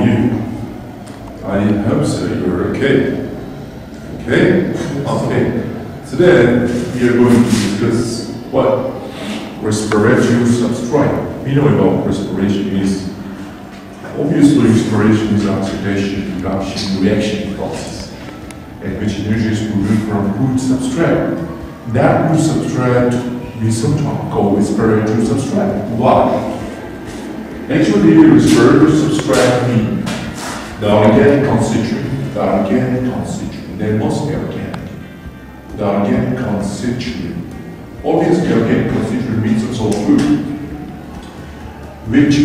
you? I hope so. You're okay. Okay? Okay. Today we are going to discuss what respiratory substrate. We know about respiration is obviously respiration is oxidation, reduction, reaction process in which energy is produced from food substrate. That food substrate we sometimes call respiratory substrate. Why? Actually, the respiratory substrate means the organic constituent, they must be organic. The organic constituent. Obviously, organic constituent means it's all food, which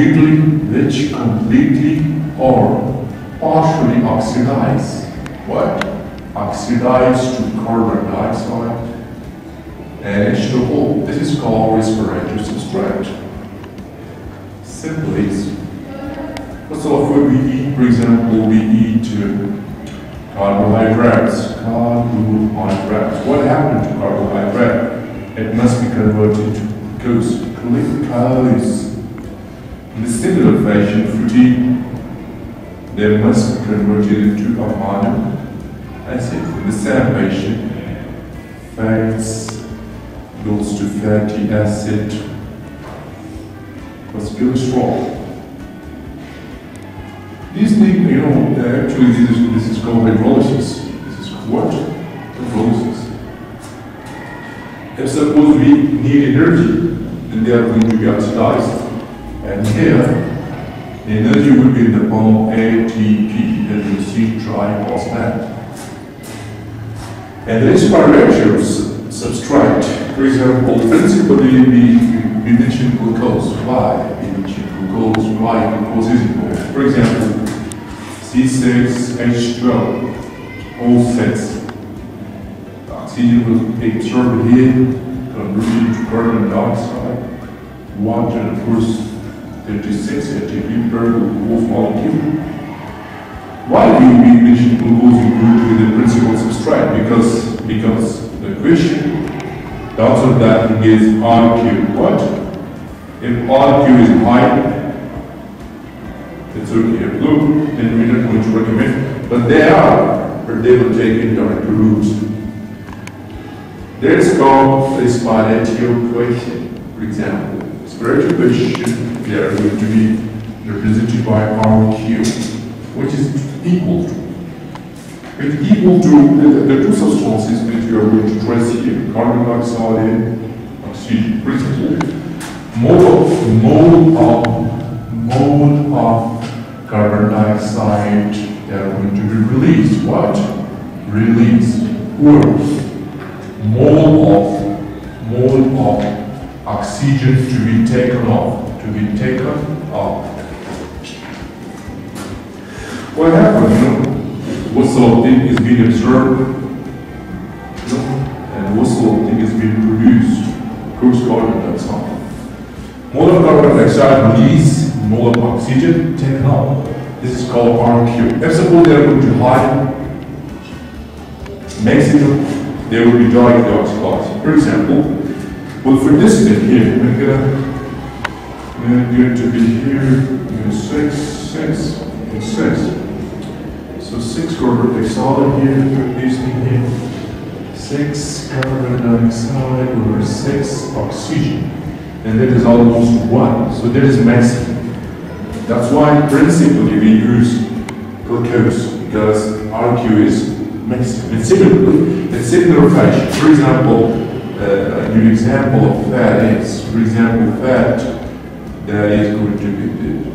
completely or partially oxidize. What? Oxidize to carbon dioxide and H2O. This is called respiratory substrate. Simply, what sort of food we eat? For example, we eat carbohydrates. What happened to carbohydrate? It must be converted to glucose. In the similar fashion, protein, they must be converted into amino acid. In the same fashion, fats goes to fatty acid, plus cholesterol. These things, actually this is called hydrolysis. This is what? Hydrolysis. If suppose we need energy, then they are going to be oxidized. And here, the energy will be in the form of ATP, adenosine triphosphate. And the respiratory substrate, for example, principally we mention glucose. Why? We mention glucose. Why? Glucose is important. For example, C6H12, O6. The oxygen will be absorbed here, converted to carbon dioxide, water, and of course, 36 ATP per glucose molecule. Why do we mention glucose in group with the principal substrate? Because the question, the answer to that is RQ. What? If RQ is high, it's okay. If low, then we're not going to recommend. But they will take indirect routes. There's called respiratory equation. For example, respiratory equation, they are going to be represented by RQ, which is equal to. It's equal to the two substances that you are going to trace here, carbon dioxide and oxygen. For example, mole of carbon dioxide, they are going to be released. What? Released. Or mole of oxygen to be taken off. What happened? What sort of thing is being observed? And what sort of thing is being produced? Of course, carbon dioxide. Mole of carbon dioxide release, mole of oxygen taken off. This is called RQ. If suppose they are going to high maximum, they will be joined the oxidized. For example, well, for this bit here, we're going to be here 6 and 6. So 6 carbon dioxide here, put this thing here. 6 carbon dioxide over 6 oxygen. And that is almost 1. So that is maximum. That's why principally we use glucose, because RQ is maximum. In similar fashion, for example, an example of fat is, for example, fat that is going to be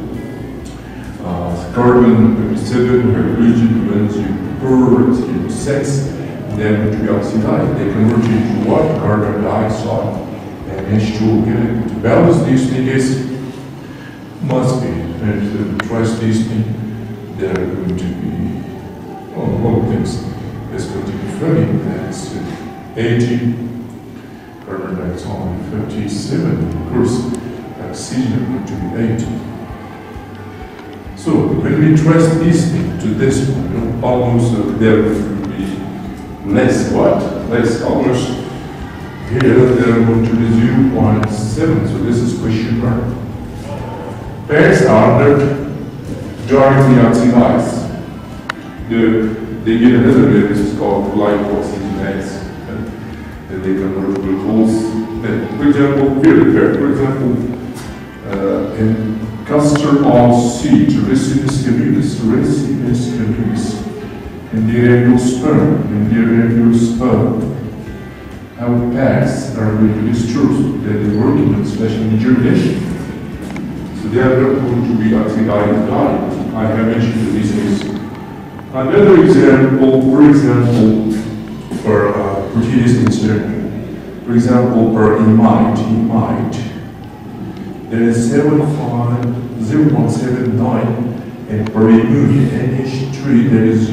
carbon 7, hydrogen, once you burn, it's into 6, they're going to be oxidized. They convert it into what? Carbon dioxide and H2O. Okay? To balance these things must be, and to trace these things, they're going to be, one things is going to be funny. That's 80, carbon dioxide 57, of course, oxygen is going to be 80. So when we trace this thing to this one, almost there will be less what? Less almost here they're going to be 0.7. So this is question mark. Pairs are under directly oxidize. They get another way, which is called glycosygenase, and they convert glucose. For example, here, for example, in castor oil seed, Ricinus communis, in the angiosperm, how it passes are reproduced truth that is working on especially in germination. So they are not going to be oxidized diet. I have mentioned that this is another example, for protein is concerned. For example, per imide, there is 0.79, and per immune NH3 there is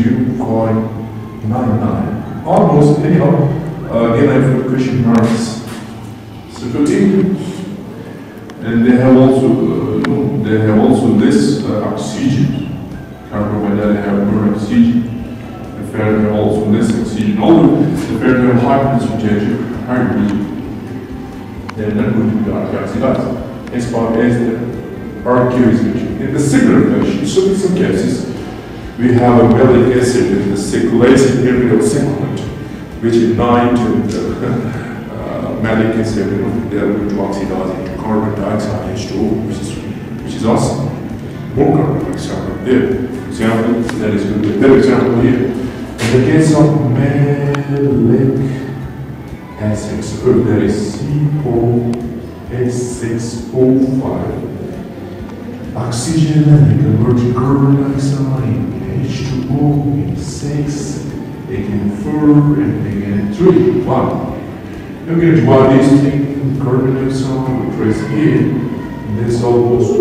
0.99. Almost anyhow. Again, I put question marks. So continue. And they have also this oxygen. Carbon they have more oxygen. The fair have also this oxygen. Although the fair have high concentration, they're not going to be oxidized. As far as the RQ is mentioned. In the similar fashion, so in some cases, we have a malic acid in the cyclase area of cyclate, which ignite malic acid, they are going to oxidize into carbon dioxide H2O, which is awesome. More carbon dioxide there. For example, that is going to be a better example here. In the case of malic acid, so that is COH6O5. Oxygen and convert carbon dioxide H2O in 6, again 4, and again 3. Wow. Look at what is taking carbon dioxide, we trace here. This almost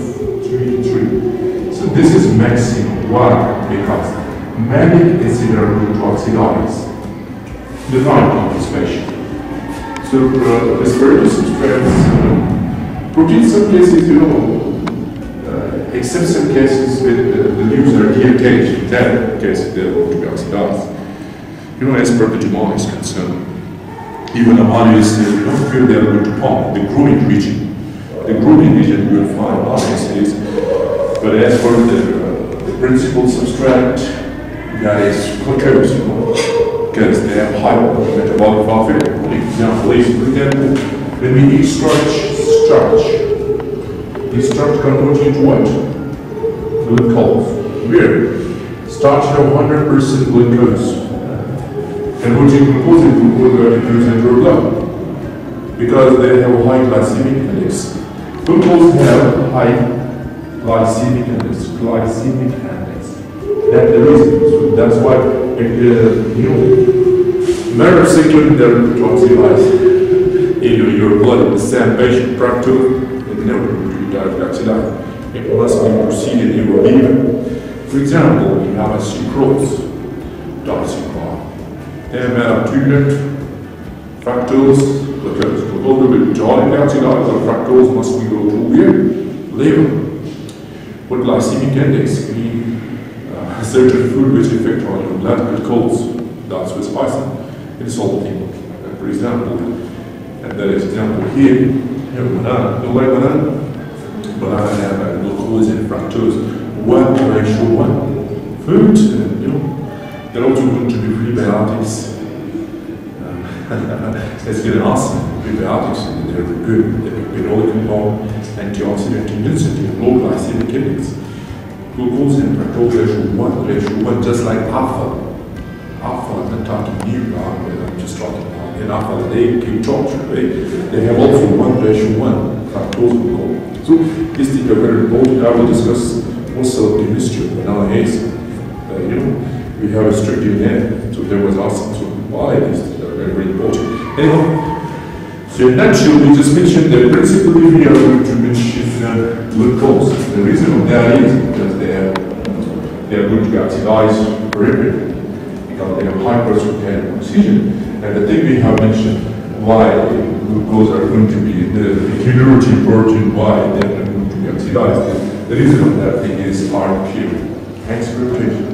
133. So this is maximum. Why? Because malic acid are going to oxidize the nitrogen especially. So respiratory substrates, protein some cases, except some cases with the leaves are DHH, in that case they're going to be oxidized. As per the Jamal is concerned, even ammonia is still, feel they are going to pump the grooming region. The grooming region you will find ammonia is, but as for the principal substrate, that is glucose, because they have high metabolic warfare. For example, when we eat starch, this starch converts into what? Glucose. Weird. Starch have 100% glucose. Converting glucose into glucose into your blood. Because they have a high glycemic index. Glucose have high glycemic index. That's the reason. So that's why matter cycling they're to oxidize in your blood in the same patient fructose, it never will be oxidized. It must be proceeded in your liver. For example, we have a sucrose, disucrose. They have maltodextrin, fructose, glucose. Glucose will be totally oxidized, but fructose must be go to where? Liver. What glycemic index mean? Certain food which affect on your blood glucose. That's what's spicy. It's salty. For example, and that is example here. You have banana. You like banana? Banana have glucose and fructose. 1:1. Food, they're also going to be prebiotics. It's been awesome. Prebiotics, they're good. They're phenolic compound, antioxidant intensity, low glycemic index. Glucose and fructose ratio 1, just like alpha. Alpha, I'm not talking new, I'm just talking about in alpha, they keep talking, right? They have also 1:1, fructose glucose. So, this thing are very important. I will discuss also the history of nowadays. We have a strict DNA, so there was awesome. So, why these things are very, very important. Anyhow, so in nutshell, we just mentioned that principally we are going to mention glucose. The reason of that is because they are going to be oxidized rapidly because they have high percentage of oxygen. And the thing we have mentioned why glucose are going to be the peculiarity protein, why they are going to be oxidized. The reason of that thing is RQ. Thanks for your attention.